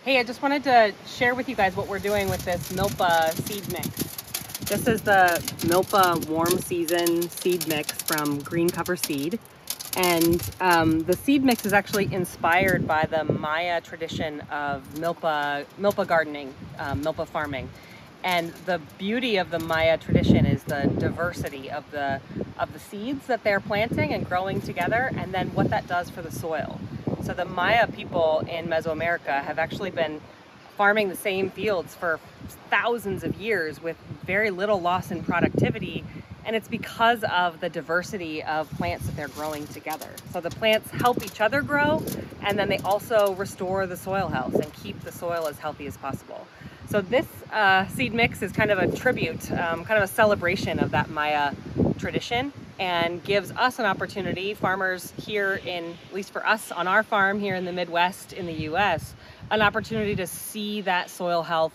Hey, I just wanted to share with you guys what we're doing with this Milpa seed mix. This is the Milpa warm season seed mix from Green Cover Seed. And the seed mix is actually inspired by the Maya tradition of Milpa gardening, Milpa farming. And the beauty of the Maya tradition is the diversity of the seeds that they're planting and growing together, and then what that does for the soil. So the Maya people in Mesoamerica have actually been farming the same fields for thousands of years with very little loss in productivity, and it's because of the diversity of plants that they're growing together. So the plants help each other grow, and then they also restore the soil health and keep the soil as healthy as possible. So this seed mix is kind of a tribute, kind of a celebration of that Maya tradition, and gives us an opportunity, farmers here at least for us on our farm here in the Midwest in the US, an opportunity to see that soil health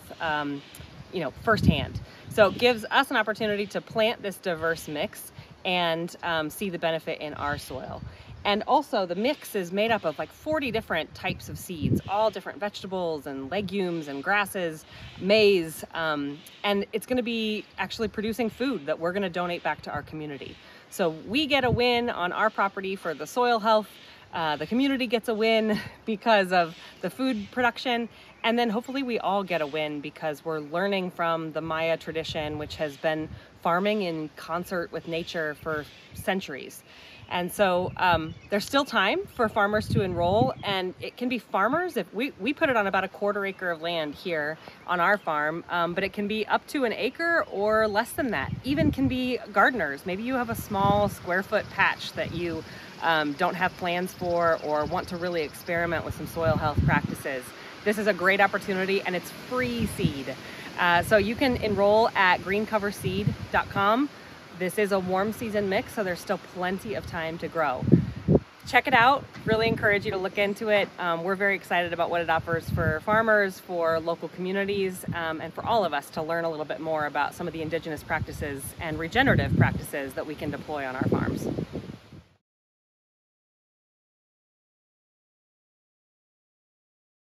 firsthand. So it gives us an opportunity to plant this diverse mix and see the benefit in our soil. And also the mix is made up of like 40 different types of seeds, all different vegetables and legumes and grasses, maize, and it's gonna be actually producing food that we're gonna donate back to our community. So we get a win on our property for the soil health, the community gets a win because of the food production, and then hopefully we all get a win because we're learning from the Maya tradition, which has been farming in concert with nature for centuries. And so there's still time for farmers to enroll, and it can be farmers. If we put it on about a 1/4 acre of land here on our farm, but it can be up to an acre or less than that. Even can be gardeners. Maybe you have a small square foot patch that you don't have plans for or want to really experiment with some soil health practices. This is a great opportunity, and it's free seed. So you can enroll at greencoverseed.com. This is a warm season mix, so there's still plenty of time to grow. Check it out. Really encourage you to look into it. We're very excited about what it offers for farmers, for local communities, and for all of us to learn a little bit more about some of the indigenous practices and regenerative practices that we can deploy on our farms.